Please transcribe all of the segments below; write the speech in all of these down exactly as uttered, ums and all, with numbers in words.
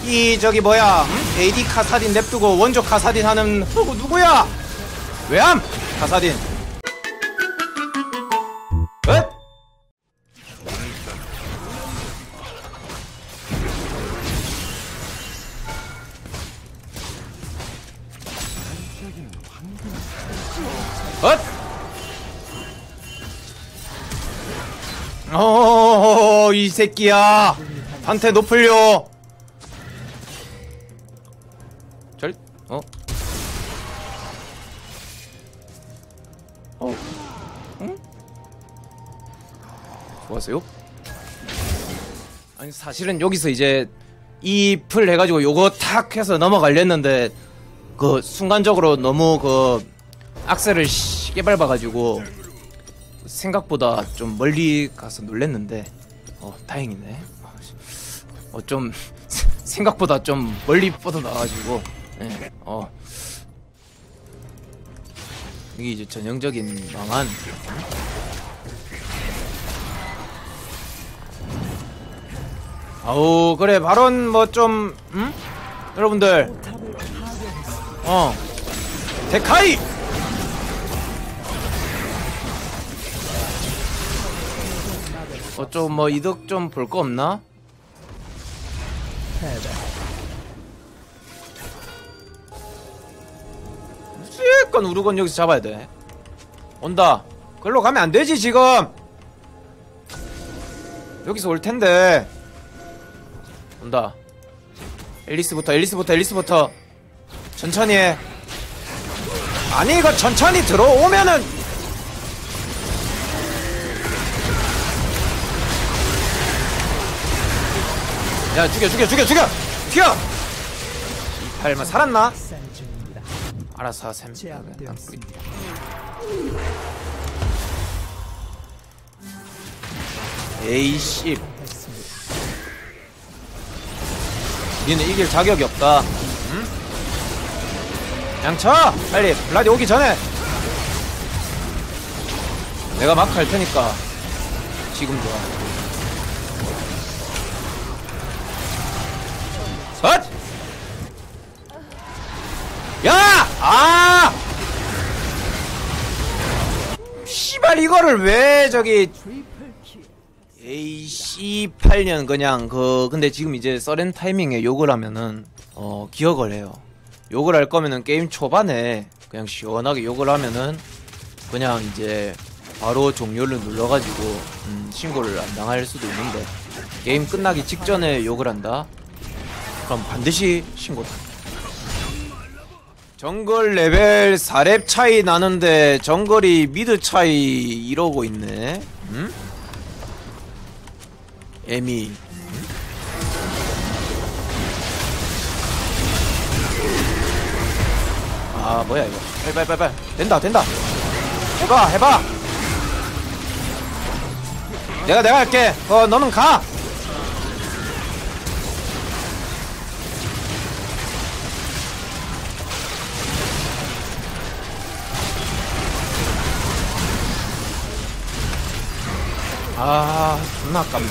이 저기 뭐야 응? 에이디 카사딘 냅두고 원조 카사딘 하는 어, 누구야? 왜함? 카사딘 엇? 엇? 어어어어 이 새끼야 한테 높을려 절.. 어? 어? 응? 좋았어요? 아니 사실은 여기서 이제 이 풀 해가지고 요거 탁 해서 넘어가려 했는데 그 순간적으로 너무 그 악셀을 시게 밟아가지고 생각보다 좀 멀리 가서 놀랬는데 어 다행이네. 어 좀 생각보다 좀 멀리 뻗어나가지고 예, 어 이게 이제 전형적인 망한 아우 그래 발언 뭐 좀 음? 여러분들 어 데카이 어 좀 뭐 이득 좀 볼 거 없나? 무조건 우르곤 여기서 잡아야 돼. 온다. 글로 가면 안 되지 지금. 여기서 올 텐데. 온다. 앨리스부터 앨리스부터 앨리스부터 천천히 해. 아니 이거 천천히 들어오면은 야 죽여 죽여 죽여 죽여 튀어! 이팔만 살았나? 알아서 샘 에이씨 니는 이길 자격이 없다. 응? 그냥 쳐! 빨리 블라디 오기 전에 내가 막 할 테니까 지금 좋아. 엇! 야! 아! 씨발 이거를 왜 저기 에이 씨팔 년 그냥 그 근데 지금 이제 서렌 타이밍에 욕을 하면은 어 기억을 해요. 욕을 할 거면은 게임 초반에 그냥 시원하게 욕을 하면은 그냥 이제 바로 종료를 눌러가지고 음, 신고를 안 당할 수도 있는데 게임 끝나기 직전에 욕을 한다? 그럼 반드시 신고다. 정글 레벨 사 렙 차이 나는데 정글이 미드 차이 이러고 있네. 응? 에미. 응? 아 뭐야 이거. 빨빨빨빨 된다 된다. 해봐 해봐. 내가 내가 할게. 어 너는 가. 아 존나 아깝네.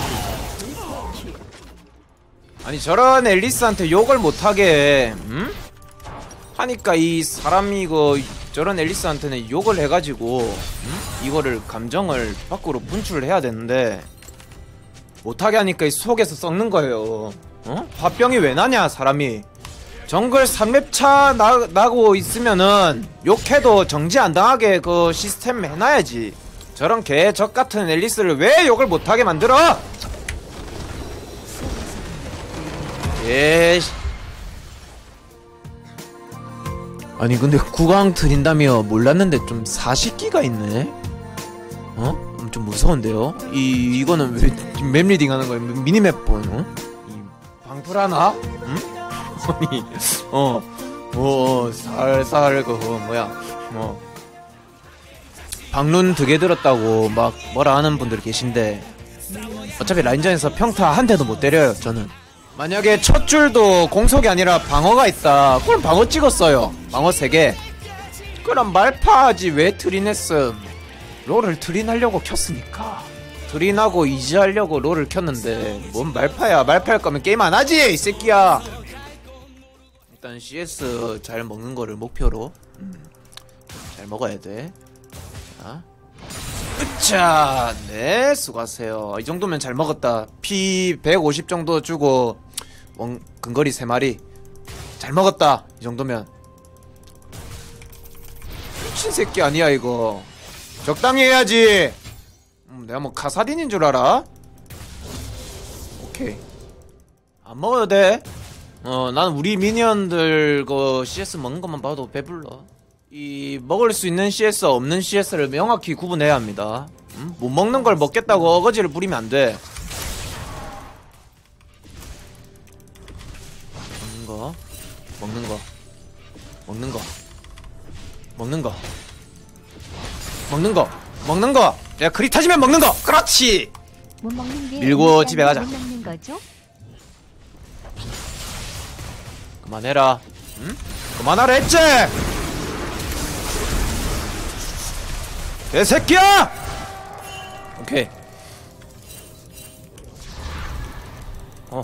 아니 저런 앨리스한테 욕을 못하게 음? 하니까 이 사람이 그 저런 앨리스한테는 욕을 해가지고 음? 이거를 감정을 밖으로 분출을 해야 되는데 못하게 하니까 이 속에서 썩는 거예요. 어? 화병이 왜 나냐 사람이. 정글 삼 렙 차 나, 나고 있으면은 욕해도 정지 안 당하게 그 시스템 해놔야지. 저런 개 적같은 앨리스를 왜 욕을 못하게 만들어? 예씨. 아니 근데 구강 트린다며 몰랐는데 좀 사십기가 있네? 어? 좀 무서운데요? 이, 이거는 왜 맵리딩 하는 거야? 미니맵 본, 어? 이 방풀하나? 응? 아니, 어, 뭐, 살살, 그, 뭐야, 뭐. 방룬 두 개 들었다고 막 뭐라 하는 분들 계신데 어차피 라인전에서 평타 한 대도 못 때려요 저는. 만약에 첫 줄도 공속이 아니라 방어가 있다 그럼 방어 찍었어요. 방어 세 개. 그럼 말파하지 왜 트린했음. 롤을 트린하려고 켰으니까. 드린하고 이지하려고 롤을 켰는데 뭔 말파야. 말파 할 거면 게임 안 하지 이 새끼야. 일단 씨에스 잘 먹는 거를 목표로 음, 잘 먹어야 돼. 자, 으차. 네, 수고하세요. 이 정도면 잘 먹었다. 피 백오십 정도 주고 원, 근거리 세 마리 잘 먹었다. 이 정도면. 미친 새끼 아니야 이거. 적당히 해야지. 음, 내가 뭐 카사딘인 줄 알아? 오케이. 안 먹어도 돼. 어, 난 우리 미니언들 그 씨에스 먹는 것만 봐도 배불러. 이 먹을 수 있는 씨에스 없는 씨에스를 명확히 구분해야 합니다. 음? 못 먹는 걸 먹겠다고 어거지를 부리면 안 돼. 먹는 거, 먹는 거, 먹는 거, 먹는 거, 먹는 거, 먹는 거. 야, 그리 타지면 먹는 거. 그렇지. 못 먹는 게 밀고 집에 가자. 못 먹는 거죠? 그만해라. 응? 그만하라 했지. 개새끼야! 오케이. 어.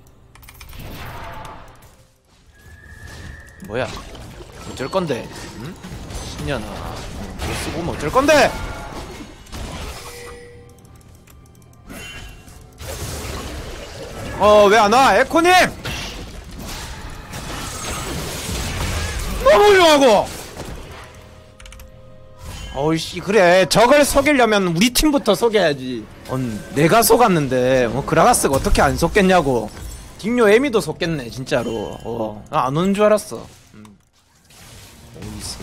뭐야? 어쩔 건데? 응? 신년아. 이거 쓰고 뭐 어쩔 건데? 어, 왜 안 와? 에코님! 너무 훌륭하고! 어이씨, 그래. 저걸 속이려면 우리 팀부터 속여야지. 어, 내가 속았는데, 뭐, 그라가스가 어떻게 안 속겠냐고. 딩요 에미도 속겠네, 진짜로. 어, 나 안 오는 줄 알았어. 음. 어이씨.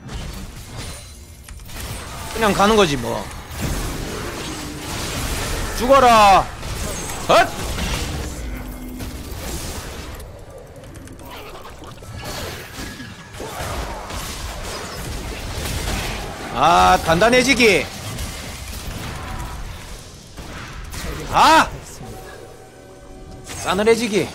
그냥 가는 거지, 뭐. 죽어라! 헛! 아, 단단해지기. 아! 싸늘해지기.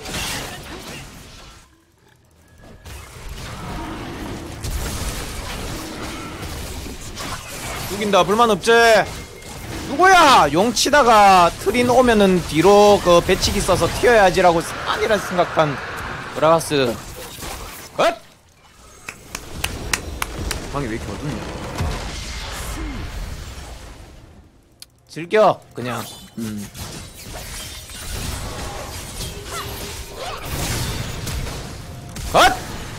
죽인다. 불만 없지? 누구야? 용 치다가 트린 오면은 뒤로 그 배치기 써서 튀어야지라고 아니라 생각한 그라가스. 헛! 방이 왜 이렇게 어둡냐? 즐겨 그냥. 음. 헛!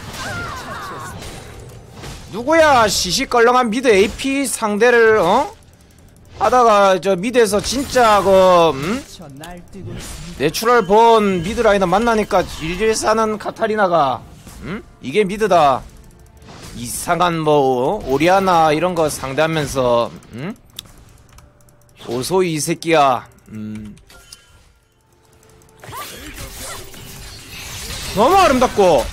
누구야? 시시껄렁한 미드 에이피 상대를 어? 하다가 저 미드에서 진짜 그 음? 내추럴 본 미드 라이너 만나니까 질질 싸는 카타리나가 음? 이게 미드다. 이상한 뭐 오리아나 이런 거 상대하면서 음? 오소이 이 새끼야. 음. 너무 아름답고.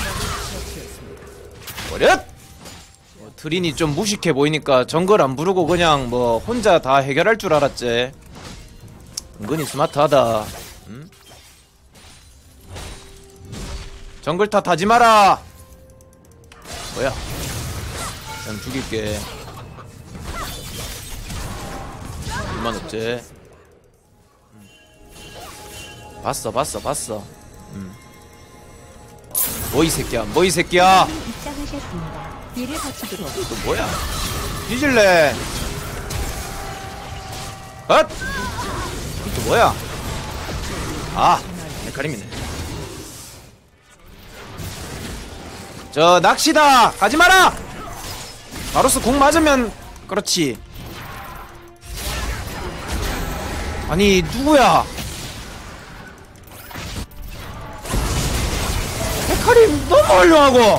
버렸! 뭐, 트린이 좀 무식해 보이니까 정글 안 부르고 그냥 뭐 혼자 다 해결할 줄 알았지. 은근히 스마트하다. 음? 정글 탓 하지 마라. 뭐야? 그냥 죽일게. 얼마나 없지? 음. 봤어 봤어 봤어. 음. 뭐 이 새끼야 뭐 이 새끼야. 입장하셨습니다. 이를 거치도록. 또 뭐야? 뒤질래. 헛! 또 뭐야? 아, 헷갈림이네. 저 낚시다. 가지마라. 바로스 공 맞으면 그렇지. 아니 누구야? 헤카림 너무 훌륭하고.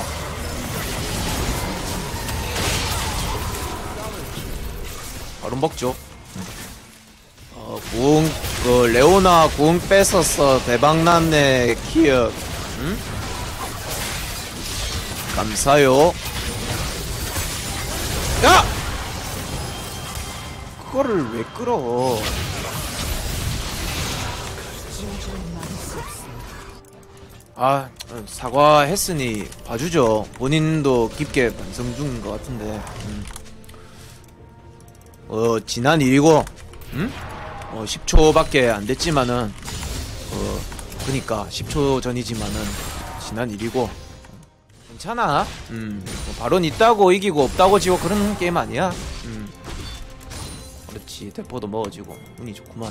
바로 먹죠. 어, 궁, 그 레오나 궁 뺏었어. 대박났네. 키읔. 응? 감사요. 야! 그거를 왜 끌어? 아, 사과했으니 봐주죠. 본인도 깊게 반성 중인 것 같은데. 음. 어, 지난 일이고, 음? 어, 십 초밖에 안 됐지만은 어 그니까 십 초 전이지만은 지난 일이고 괜찮아. 음, 뭐 바론 있다고 이기고 없다고 지고 그런 게임 아니야. 음, 그렇지. 대포도 먹어지고 운이 좋구만.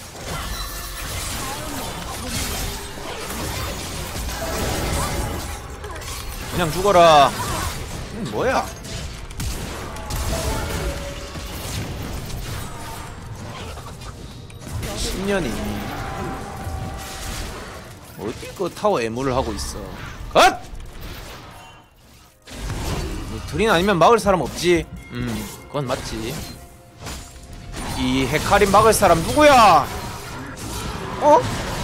그냥 죽어라. 음, 뭐야? 십 년이 어디 그 타워 애무를 하고 있어. 컷! 드린 아니면 막을 사람 없지. 음, 그건 맞지. 이 헤카림 막을 사람 누구야? 어?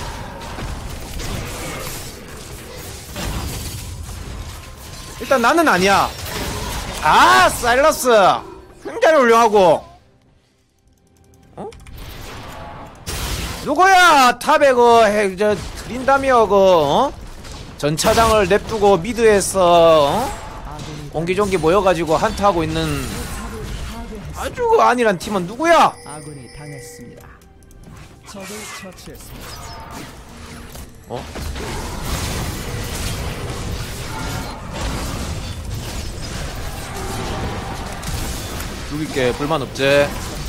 일단 나는 아니야. 아, 사일러스 굉장히 훌륭하고. 어? 누구야? 탑에 그 해, 저 드린다며 그 어? 전차장을 냅두고 미드에서 어? 옹기종기 모여가지고 한타하고 있는 아주 그 아니란 팀은 누구야? 아군이 당했습니다. 적을 처치했습니다. 어? 죽일게. 불만 없제?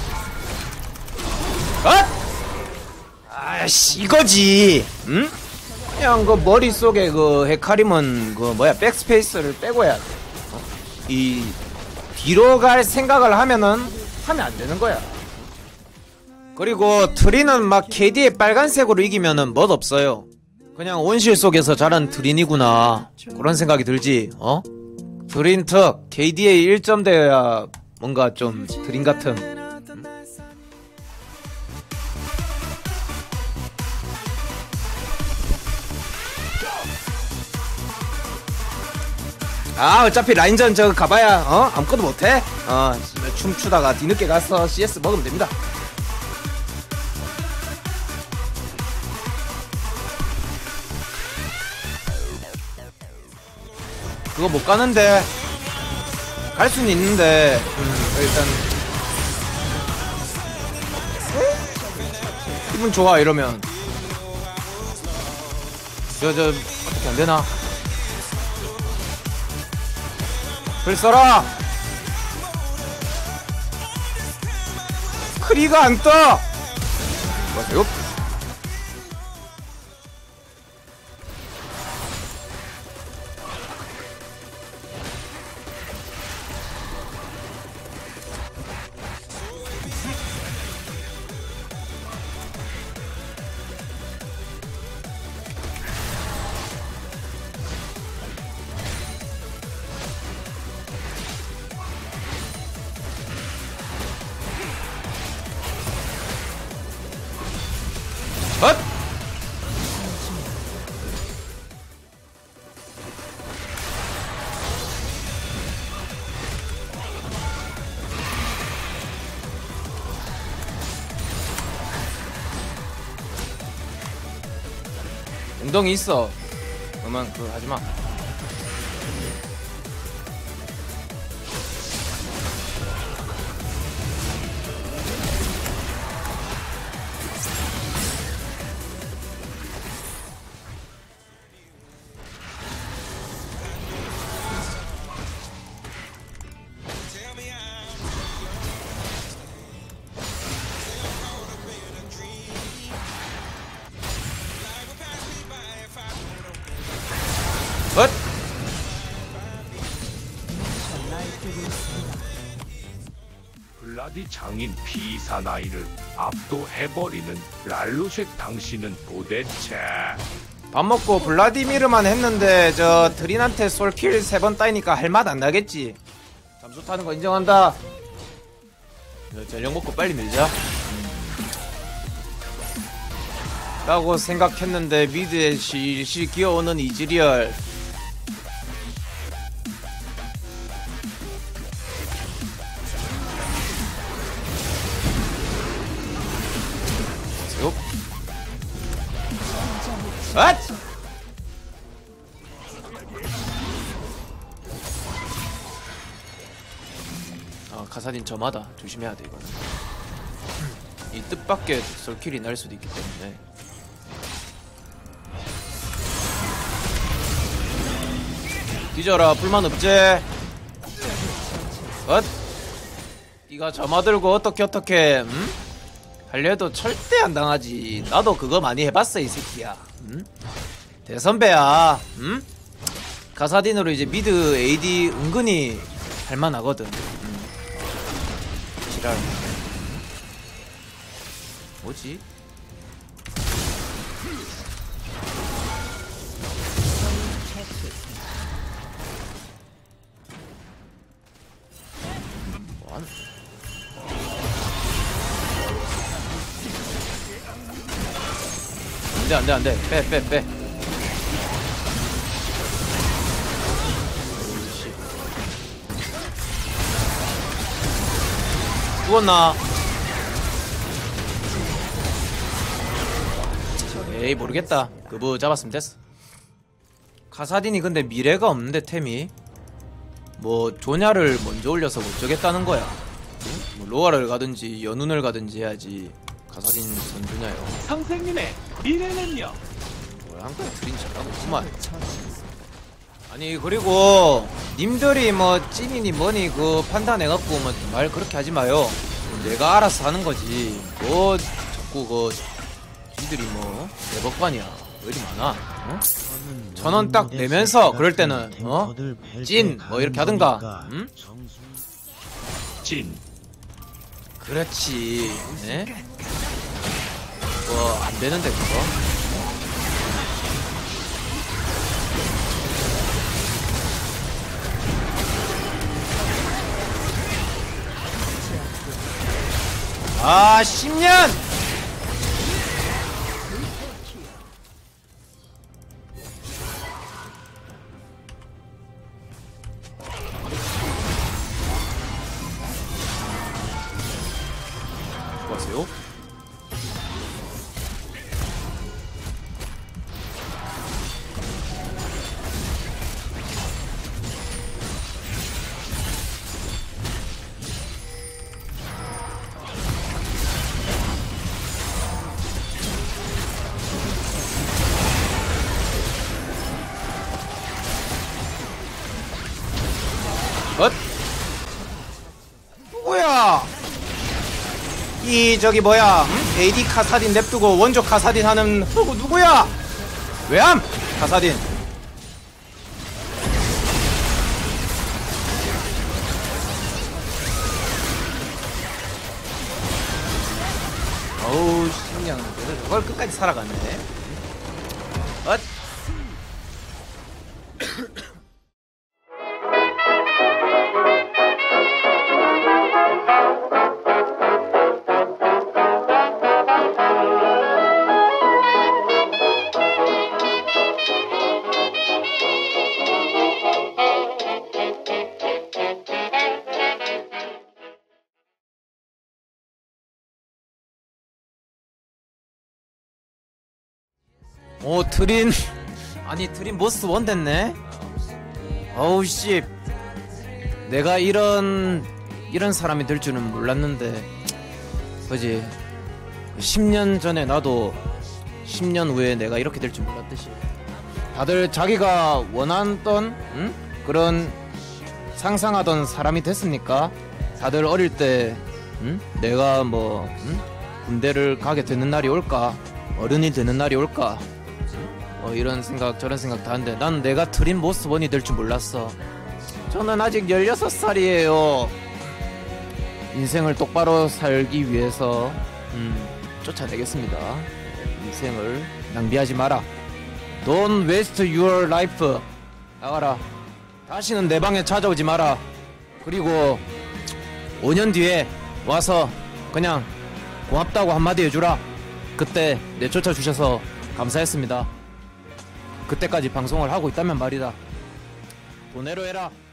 엇! 아이씨 이거지. 응? 그냥 그 머릿속에 그 헤카림은 그 뭐야 백스페이스를 빼고 해야 돼. 어? 이 뒤로 갈 생각을 하면은 하면 안 되는 거야. 그리고 트리는 막 케이디의 빨간색으로 이기면은 멋 없어요. 그냥 온실 속에서 자란 트린이구나 그런 생각이 들지. 어? 트린 특 케이디의 일 점 되어야 뭔가 좀 트린 같은. 음? 아 어차피 라인전 저거 가봐야 어? 아무것도 못해? 어 춤추다가 뒤늦게 가서 씨에스 먹으면 됩니다. 그거 못 가는데 갈 수는 있는데 음, 일단 기분 좋아 이러면 저 저 어떻게 안 되나? 글 써라. 크리가 안 떠. 뭐세요? 엇! 엉덩이 있어. 그러면 그거 하지마. 엇! 블라디 장인 피사나이를 압도해버리는 랄루색 당신은 도대체. 밥 먹고 블라디미르만 했는데 저 드린한테 솔킬 세 번 따이니까 할 맛 안 나겠지. 잠수 타는 거 인정한다. 전력 먹고 빨리 밀자. 라고 생각했는데 미드에 실실 기어오는 이즈리얼. 앗! 아, 카사딘 점하다. 조심해야 돼 이거는. 이 뜻밖의 솔킬이 날 수도 있기 때문에. 뒤져라. 불만 없지? 엇? 니가 점화 들고 어떻게 어떻게 음? 하려도 절대 안 당하지. 나도 그거 많이 해봤어 이 새끼야. 음? 대선배야. 음? 가사딘으로 이제 미드 에이디 은근히 할만하거든. 음. 지랄. 뭐지? 뭐하는? 안돼 안돼 안돼. 빼 빼 빼. 죽었나? 에이 모르겠다. 그부 잡았으면 됐어. 카사딘이 근데 미래가 없는데 템이 뭐 조냐를 먼저 올려서 못 저겠다는 거야. 응? 뭐 로아를 가든지 연운을 가든지 해야지. 카사딘 선주냐요. 선생님의 미래는요? 뭘 한 거야. 드린 잘하고구만. 아니 그리고 님들이 뭐 찐이니 뭐니 그 판단해갖고 뭐 말 그렇게 하지 마요. 내가 알아서 하는 거지. 뭐 자꾸 그 니들이 뭐 대법관이야 왜 이리 많아? 어? 천원 딱 내면서 그럴 때는 어? 찐 뭐 이렇게 하든가. 응? 찐. 그렇지. 네? 뭐 안되는데 그거? 아 십 년! 수고하세요. 엇? 누구야? 이 저기 뭐야? 응? 에이디 카사딘 냅두고 원조 카사딘 하는 흑우 누구야? 왜함? 카사딘. 어우 신기한 그래서 저걸 끝까지 살아가네. 엇? 오 트린 아니 트린 보스 원 됐네. 어우 씨 내가 이런 이런 사람이 될 줄은 몰랐는데 그지. 십 년 전에 나도 십 년 후에 내가 이렇게 될 줄 몰랐듯이 다들 자기가 원하던 응? 그런 상상하던 사람이 됐습니까? 다들 어릴 때 응? 내가 뭐 응? 군대를 가게 되는 날이 올까? 어른이 되는 날이 올까? 어, 이런 생각 저런 생각 다 하는데 난 내가 트린 모스본이 될 줄 몰랐어. 저는 아직 열여섯 살이에요 인생을 똑바로 살기 위해서 음, 쫓아내겠습니다. 인생을 낭비하지 마라. Don't waste your life. 나가라. 다시는 내 방에 찾아오지 마라. 그리고 오 년 뒤에 와서 그냥 고맙다고 한마디 해주라. 그때 내 쫓아주셔서 감사했습니다. 그때까지 방송을 하고 있다면 말이다. 돈내로 해라.